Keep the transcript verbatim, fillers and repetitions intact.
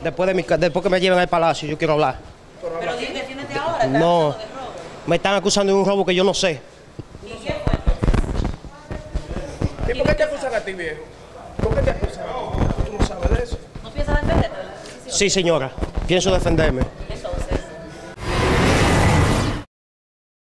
Después, de mi, después que me lleven al palacio, yo quiero hablar. Pero defiéndete ahora. ¿Estás No, acusando de robo? me están acusando de un robo que yo no sé. ¿Y qué fue? ¿Y por qué te acusan a ti, viejo? ¿Por qué te acusan a ti? ¿Tú no sabes de eso? ¿No piensas defenderte? Sí, señora, pienso defenderme.